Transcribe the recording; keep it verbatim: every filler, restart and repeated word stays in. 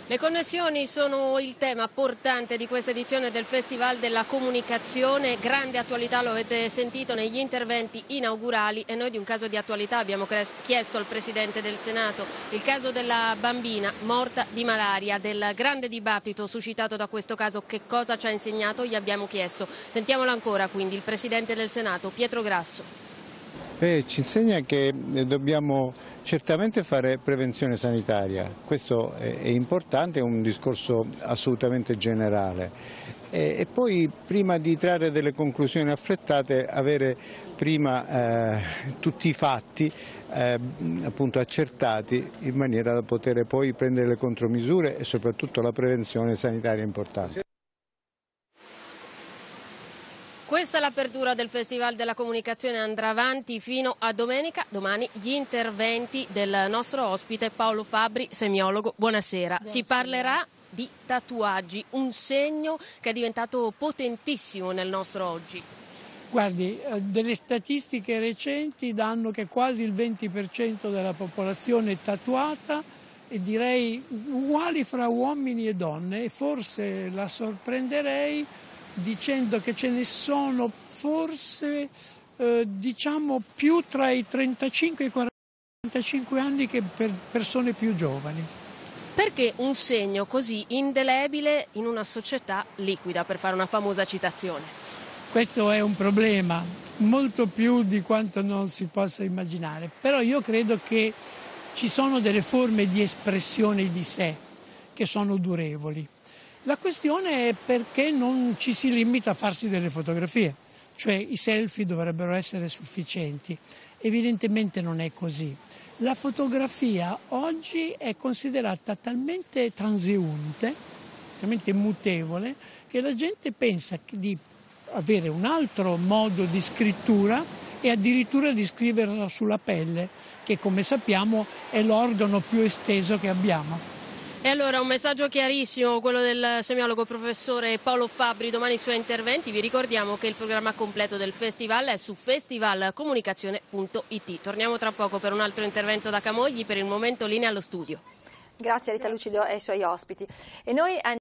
Le connessioni sono il tema portante di questa edizione del Festival della Comunicazione, grande attualità, lo avete sentito negli interventi inaugurali, e noi di un caso di attualità abbiamo chiesto al Presidente del Senato, il caso della bambina morta di malaria, del grande dibattito suscitato da questo caso, che cosa ci ha insegnato, gli abbiamo chiesto. Sentiamolo ancora quindi il Presidente del Senato, Pietro Grasso. Eh, ci insegna che dobbiamo certamente fare prevenzione sanitaria, questo è, è importante, è un discorso assolutamente generale, e, e poi prima di trarre delle conclusioni affrettate avere prima eh, tutti i fatti eh, appunto accertati, in maniera da poter poi prendere le contromisure, e soprattutto la prevenzione sanitaria è importante. Questa è l'apertura del Festival della Comunicazione, andrà avanti fino a domenica. Domani gli interventi del nostro ospite Paolo Fabbri, semiologo. Buonasera. Buonasera. Si parlerà di tatuaggi, un segno che è diventato potentissimo nel nostro oggi. Guardi, delle statistiche recenti danno che quasi il venti per cento della popolazione è tatuata, e direi uguali fra uomini e donne, e forse la sorprenderei dicendo che ce ne sono forse eh, diciamo più tra i trentacinque e i quarantacinque anni che per persone più giovani. Perché un segno così indelebile in una società liquida, per fare una famosa citazione? Questo è un problema, molto più di quanto non si possa immaginare, però io credo che ci sono delle forme di espressione di sé che sono durevoli. La questione è perché non ci si limita a farsi delle fotografie, cioè i selfie dovrebbero essere sufficienti. Evidentemente non è così. La fotografia oggi è considerata talmente transeunte, talmente mutevole, che la gente pensa di avere un altro modo di scrittura e addirittura di scriverla sulla pelle, che come sappiamo è l'organo più esteso che abbiamo. E allora un messaggio chiarissimo, quello del semiologo professore Paolo Fabbri, domani i suoi interventi. Vi ricordiamo che il programma completo del festival è su festival comunicazione punto it. Torniamo tra poco per un altro intervento da Camogli, per il momento linea allo studio. Grazie a Rita Lucido e ai suoi ospiti. E noi